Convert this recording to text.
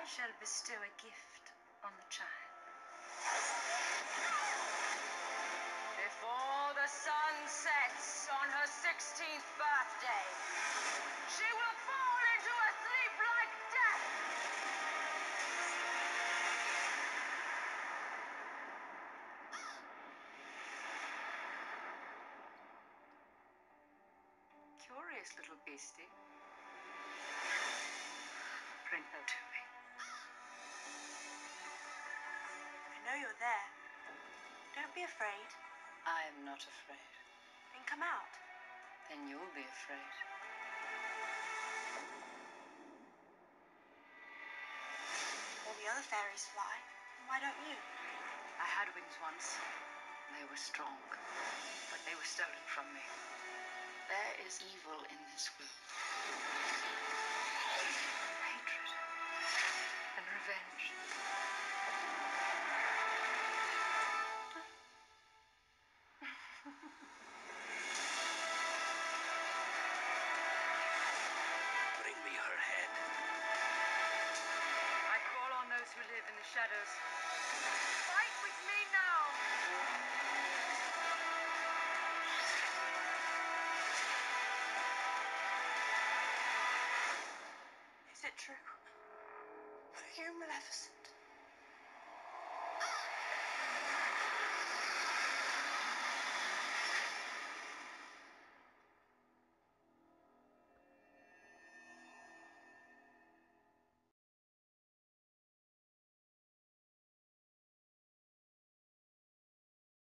I shall bestow a gift on the child. Before the sun sets on her 16th birthday, she will fall into a sleep like death. Curious little beastie. Bring her to me. I know you're there. Don't be afraid. I am not afraid. Then come out. Then you'll be afraid. All the other fairies fly. Why don't you? I had wings once. They were strong, but they were stolen from me. There is evil in this world. Hatred and revenge. Bring me her head. I call on those who live in the shadows. Fight with me now! Is it true? Are you Maleficent?